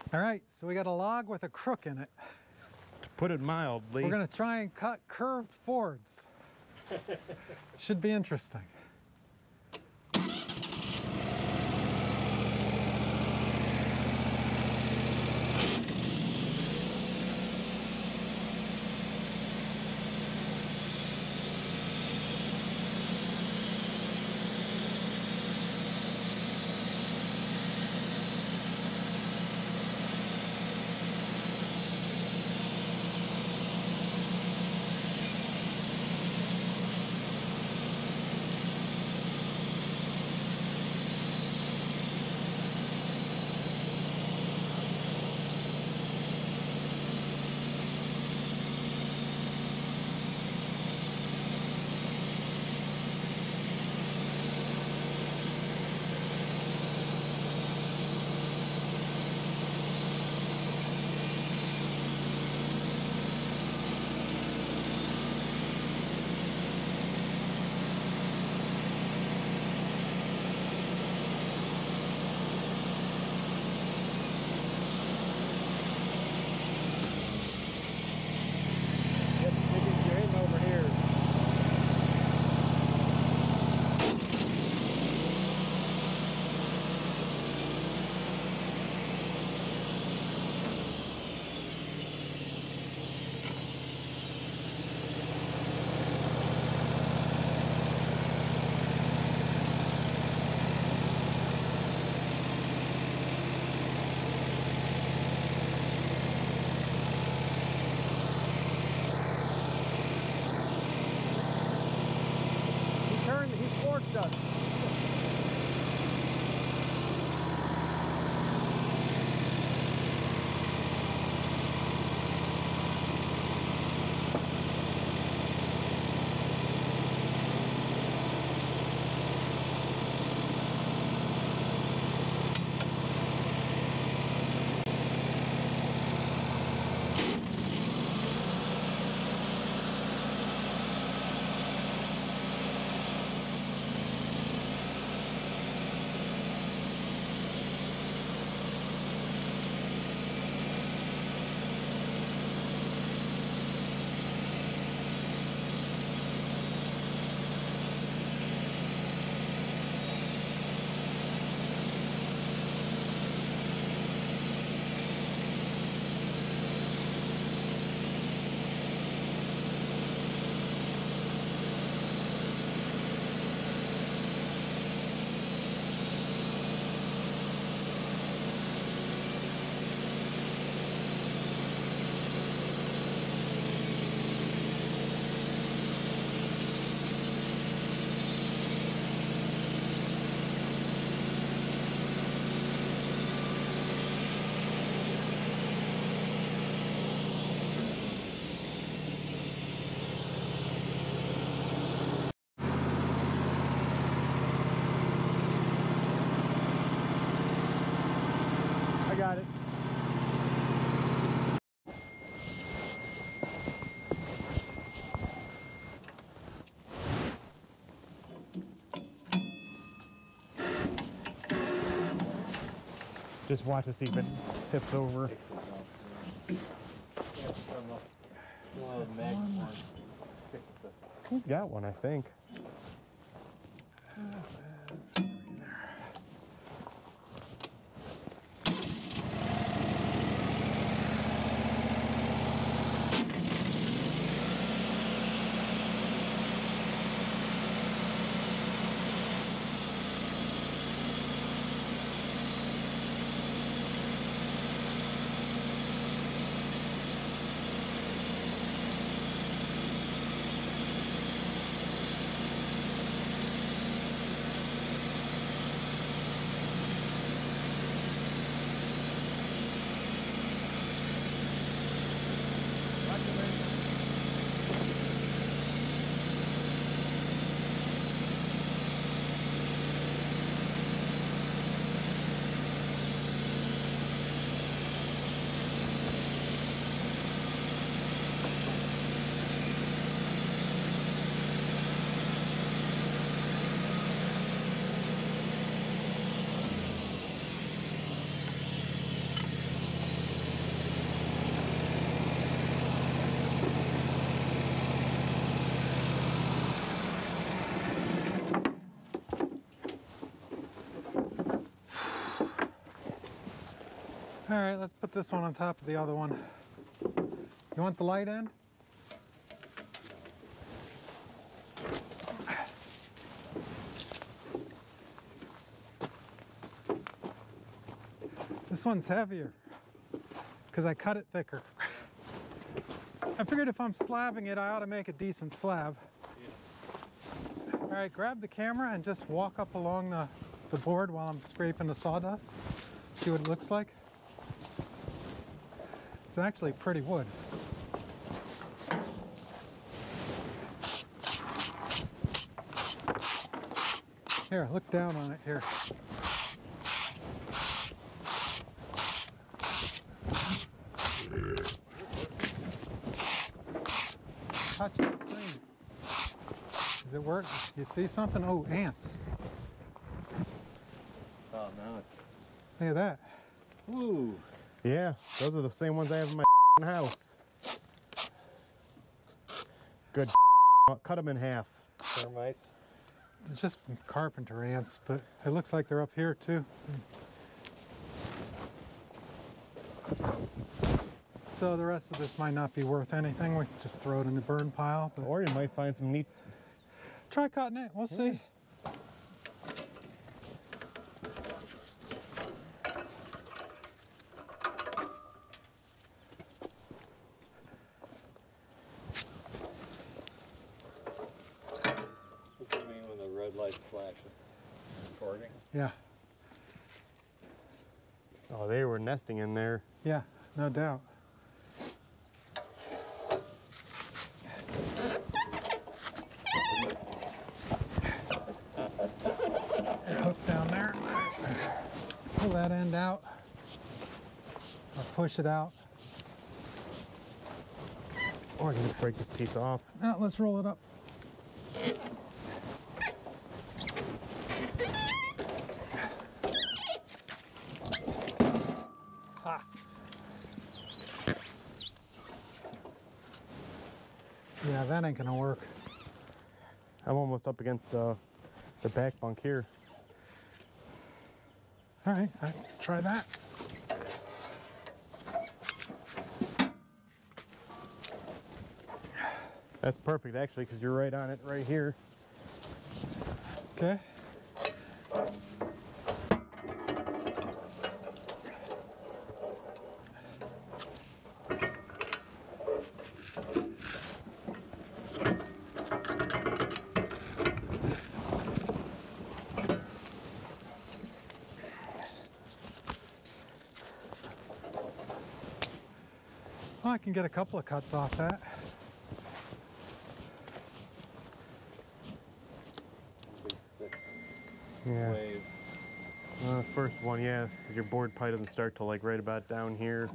All right, so we got a log with a crook in it. To put it mildly. We're gonna try and cut curved boards. Should be interesting. He forked us. Got it. Just watch to see if it tips over. He's got one, I think. All right, let's put this one on top of the other one. You want the light end? This one's heavier because I cut it thicker. I figured if I'm slabbing it, I ought to make a decent slab. Yeah. All right, grab the camera and just walk up along the board while I'm scraping the sawdust. See what it looks like. It's actually pretty wood. Here, look down on it here. Touch the screen. Does it work? You see something? Oh, ants. Oh, no. Look at that. Ooh. Yeah, those are the same ones I have in my house. Good. Cut them in half. Termites. Just carpenter ants, but it looks like they're up here too. So the rest of this might not be worth anything. We could just throw it in the burn pile. But Or you might find some neat. try cutting it. We'll see. What do you mean when the red light's flashing? Recording? Yeah. Oh, they were nesting in there. Yeah, no doubt. Hook down there. Pull that end out. Or push it out. Or I can just break this piece off. Now let's roll it up. Ah. Yeah, that ain't gonna work. I'm almost up against the back bunk here. All right, I try that. That's perfect, actually, because you're right on it right here. Okay. Well, I can get a couple of cuts off that. Yeah. Wave. First one, yeah. 'Cause your board probably doesn't start till like right about down here.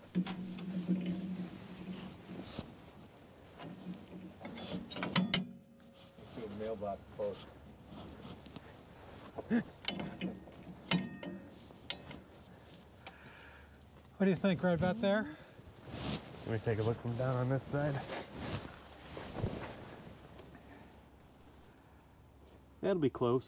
Do a mailbox post. What do you think, right about there? Let me take a look from down on this side. That'll be close.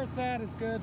it's at is good.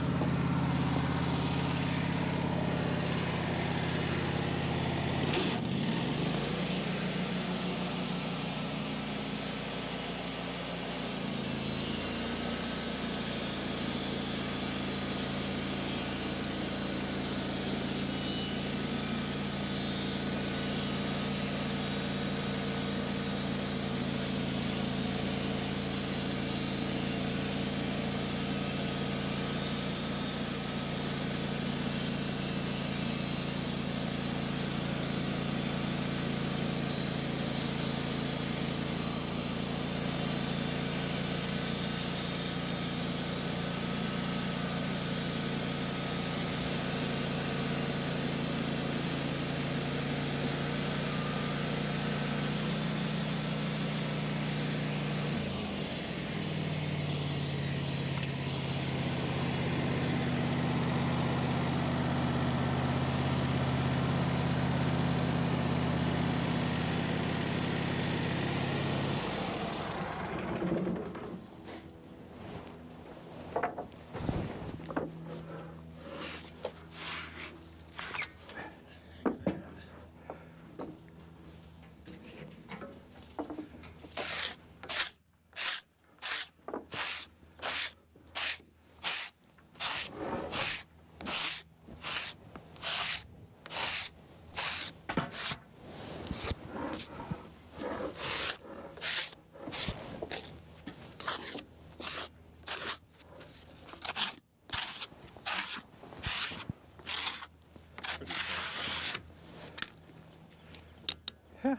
Yeah.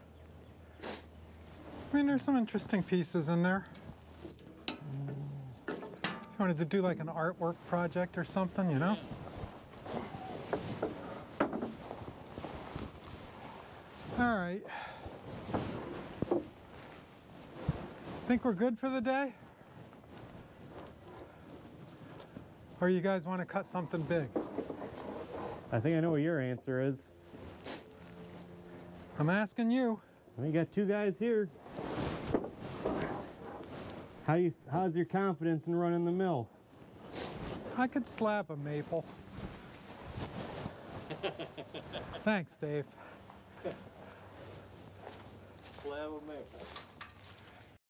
I mean, there's some interesting pieces in there. If you wanted to do like an artwork project or something, you know? All right. Think we're good for the day? Or you guys want to cut something big? I think I know what your answer is. I'm asking you. We got two guys here. How's your confidence in running the mill? I could slab a maple. Thanks, Dave. Slab of maple.